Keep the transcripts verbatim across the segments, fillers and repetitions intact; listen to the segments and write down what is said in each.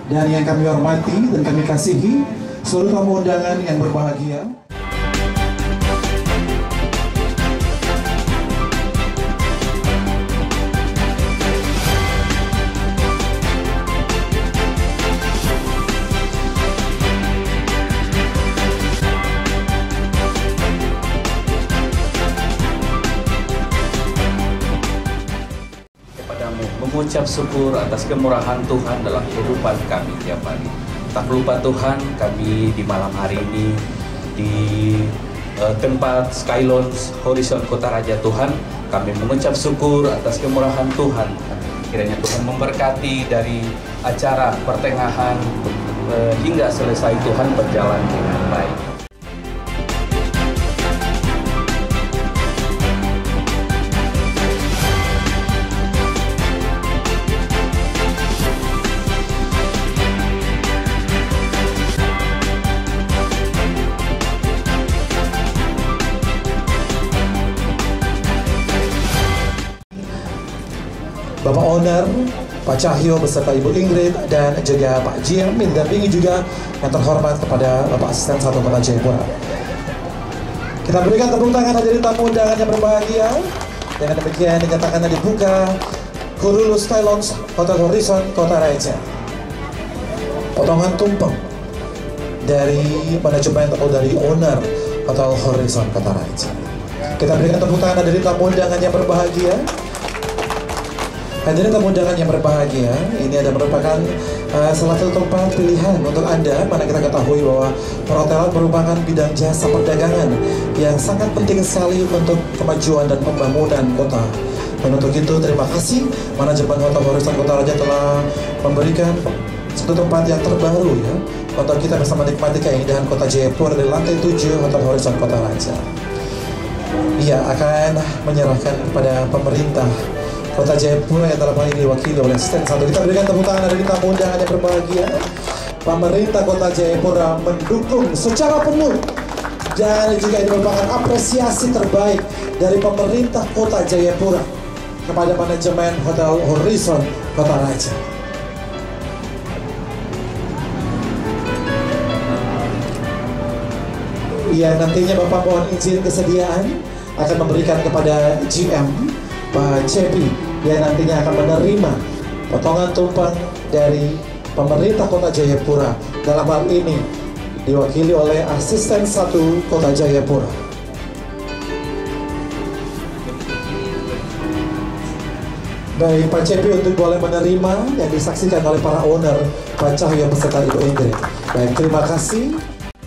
Dan yang kami hormati dan kami kasihi seluruh tamu undangan yang berbahagia. Mengucap syukur atas kemurahan Tuhan dalam kehidupan kami tiap hari. Tak lupa Tuhan, kami di malam hari ini di uh, tempat Sky Lounge Horizon Kota Raja Tuhan, kami mengucap syukur atas kemurahan Tuhan. Kiranya Tuhan memberkati dari acara pertengahan uh, hingga selesai, Tuhan berjalan dengan baik. Bapak Owner, Pak Cahyo beserta Ibu Ingrid dan juga Pak Jim, mendampingi juga yang terhormat kepada Bapak Asisten Satu Kota Jayapura. Kita berikan tepuk tangan hadirin tamu undangan yang berbahagia. Dengan demikian dinyatakan dibuka Kurulu Sky Lounge Hotel Horizon Kota Raja. Potongan tumpeng dari manajemen atau dari owner Hotel Horizon Kota Raja. Kita berikan tepuk tangan hadirin tamu undangan yang berbahagia. Hadirin tamu undangan yang berbahagia, ini ada merupakan uh, salah satu tempat pilihan untuk Anda, mana kita ketahui bahwa perhotelan merupakan bidang jasa perdagangan yang sangat penting sekali untuk kemajuan dan pembangunan kota. Dan untuk itu terima kasih manajemen Hotel Horizon Kota Raja telah memberikan satu tempat yang terbaru ya untuk kita bisa menikmati keindahan kota Jayapura di lantai tujuh Hotel Horizon Kota Raja. Ia akan menyerahkan kepada pemerintah Kota Jayapura yang dalam hal ini diwakili oleh Asisten Satu. Kita berikan tepuk tangan dari tamu undangan yang berbahagia. Pemerintah Kota Jayapura mendukung secara penuh dan juga ini merupakan apresiasi terbaik dari pemerintah Kota Jayapura kepada manajemen Hotel Horizon Kota Raja. Yang nantinya Bapak mohon izin kesediaan akan memberikan kepada G M Pak Cepi yang nantinya akan menerima potongan tumpeng dari pemerintah Kota Jayapura, dalam hal ini diwakili oleh Asisten Satu Kota Jayapura. Baik, Pak Cepi untuk boleh menerima yang disaksikan oleh para owner, Pak Cahyo beserta Ibu Ingrid. Baik, terima kasih.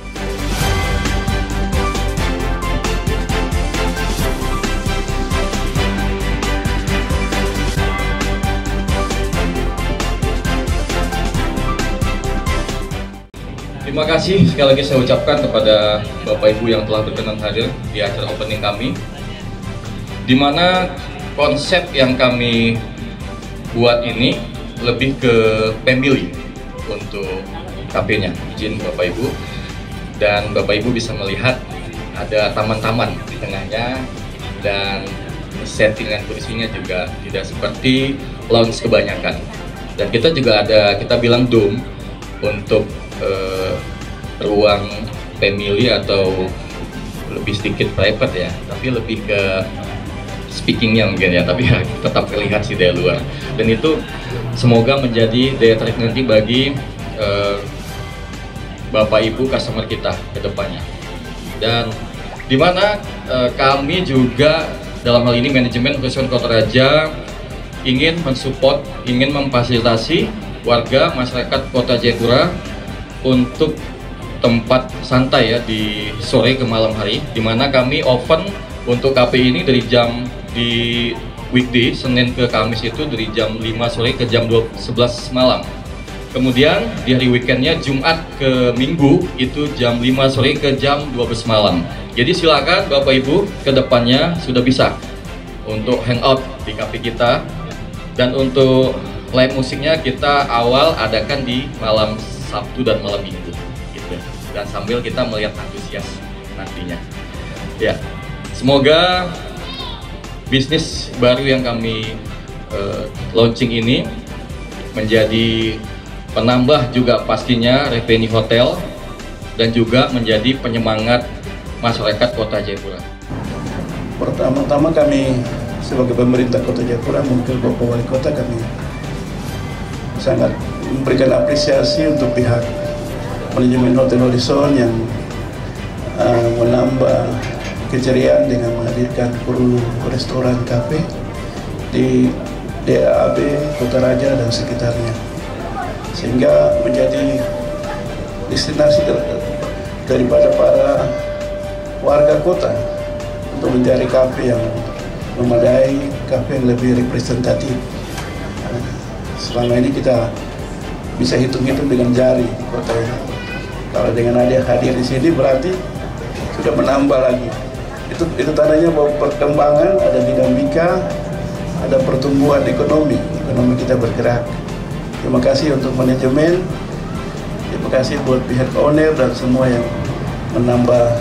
Terima kasih sekali lagi saya ucapkan kepada Bapak Ibu yang telah berkenan hadir di acara opening kami, di mana konsep yang kami buat ini lebih ke family untuk kafenya. Izin Bapak Ibu, dan Bapak Ibu bisa melihat ada taman-taman di tengahnya, dan settingan kursinya juga tidak seperti lounge kebanyakan. Dan kita juga ada, kita bilang dome untuk Uh, ruang family atau lebih sedikit private ya, tapi lebih ke speakingnya mungkin ya, tapi ya, tetap terlihat sih dari luar. Dan itu semoga menjadi daya tarik nanti bagi uh, Bapak Ibu customer kita ke depannya. Dan dimana uh, kami juga dalam hal ini manajemen Horizon Kota Raja ingin mensupport, ingin memfasilitasi warga masyarakat Kota Jayapura untuk tempat santai ya di sore ke malam hari, dimana kami open untuk K P I ini dari jam di weekday Senin ke Kamis itu dari jam lima sore ke jam sebelas malam. Kemudian di hari weekendnya Jumat ke Minggu itu jam lima sore ke jam dua belas malam. Jadi silakan Bapak Ibu ke depannya sudah bisa untuk hangout di K P kita, dan untuk live musiknya kita awal adakan di malam Sabtu dan malam Minggu gitu. Dan sambil kita melihat antusias nantinya. Ya, semoga bisnis baru yang kami uh, launching ini menjadi penambah juga pastinya revenue hotel, dan juga menjadi penyemangat masyarakat Kota Jayapura. Pertama-tama kami sebagai pemerintah Kota Jayapura, mungkin Bapak Wali Kota, kami sangat memberikan apresiasi untuk pihak manajemen Hotel Horizon yang uh, menambah keceriaan dengan menghadirkan Perulu restoran kafe di D A B Kota Raja dan sekitarnya, sehingga menjadi destinasi daripada para warga kota untuk mencari kafe yang memadai, kafe yang lebih representatif. Selama ini kita bisa hitung-hitung dengan jari di kota ini. Kalau dengan ada hadir di sini berarti sudah menambah lagi. Itu itu tandanya bahwa perkembangan, ada dinamika, ada pertumbuhan ekonomi, ekonomi kita bergerak. Terima kasih untuk manajemen, terima kasih buat pihak owner dan semua yang menambah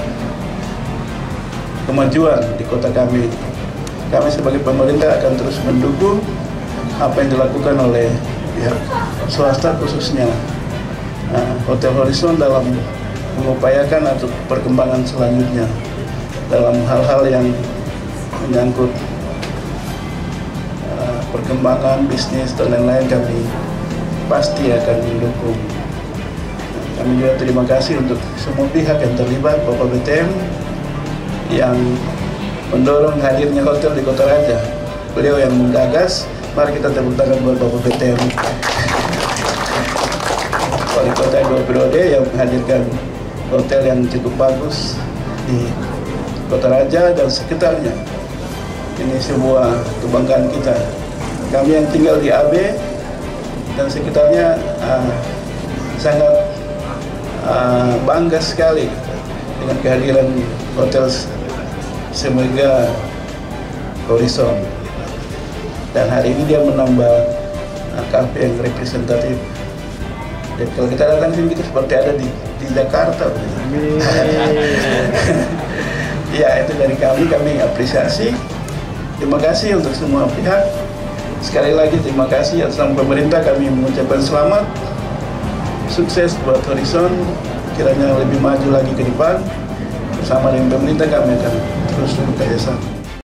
kemajuan di kota kami. Kami sebagai pemerintah akan terus mendukung apa yang dilakukan oleh pihak swasta, khususnya uh, Hotel Horizon dalam mengupayakan untuk perkembangan selanjutnya dalam hal-hal yang menyangkut uh, perkembangan bisnis dan lain-lain. Kami pasti akan mendukung. Kami juga terima kasih untuk semua pihak yang terlibat, Bapak B T M yang mendorong hadirnya hotel di Kota Raja. Beliau yang menggagas. Mari kita tepuk tangan buat Bapak B T M, Wali Kota dua periode, yang menghadirkan hotel yang cukup bagus di Kota Raja dan sekitarnya. Ini sebuah kebanggaan kita. Kami yang tinggal di A B dan sekitarnya uh, sangat uh, bangga sekali dengan kehadiran hotel semega Horizon. Dan hari ini dia menambah uh, kafe yang representatif. Dan kalau kita datang sini kita seperti ada di, di Jakarta. Ya, itu dari kami, kami apresiasi. Terima kasih untuk semua pihak. Sekali lagi terima kasih atas nama pemerintah, kami mengucapkan selamat. Sukses buat Horizon, kiranya lebih maju lagi ke depan. Bersama dengan pemerintah kami akan terus bekerja sama.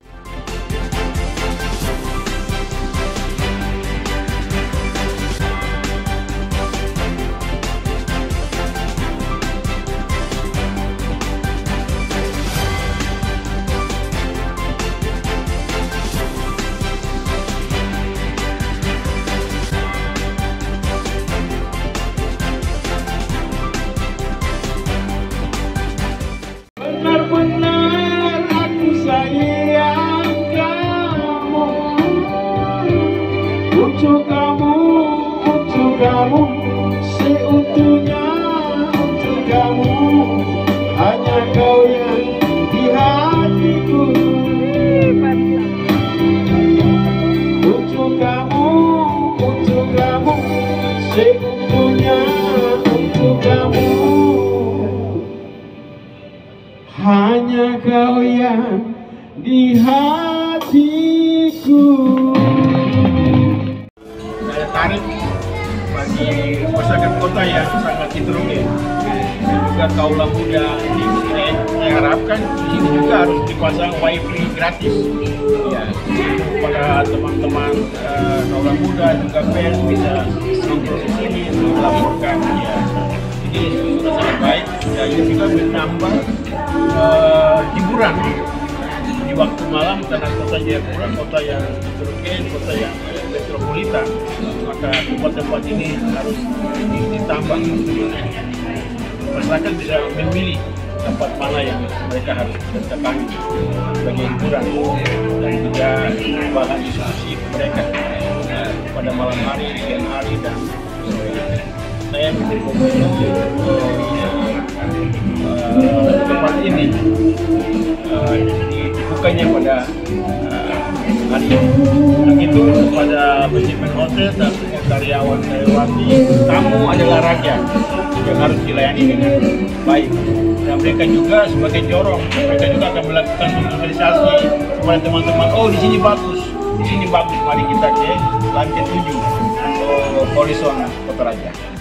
Benar-benar aku sayang kamu, untuk kamu, untuk kamu, seutuhnya untuk kamu, hanya kau yang di hatiku. Untuk kamu, untuk kamu, seutuhnya untuk kamu, hanya kau yang di hatiku. Daya tarik bagi masyarakat kota yang sangat heterogen, dan juga kaula muda di sini. Saya harapkan di sini juga harus dipasang wifi gratis. Ya, pada teman-teman uh, kaula muda juga fans bisa nongkrong di sini untuk melakukan ya. Ini sudah sangat baik dan juga menambah uh, hiburan di waktu malam, karena kota Jayapura kota yang heterogen, kota yang metropolitan, maka tempat-tempat ini harus ditambah. Masyarakat bisa memilih tempat mana yang mereka harus datangi sebagai hiburan dan juga bahan diskusi mereka uh, pada malam hari, siang hari, dan sore. Saya mengunjungi uh, uh, tempat ini uh, dibukanya pada uh, hari ini. Dan itu pada manajemen hotel dan semua karyawan karyawati, tamu adalah raja yang harus dilayani dengan baik. Dan mereka juga sebagai jorong, mereka juga akan melakukan sosialisasi kepada teman-teman. Oh, di sini bagus, di sini bagus. Mari kita ke lantai tujuh, Horizon Kota Raja.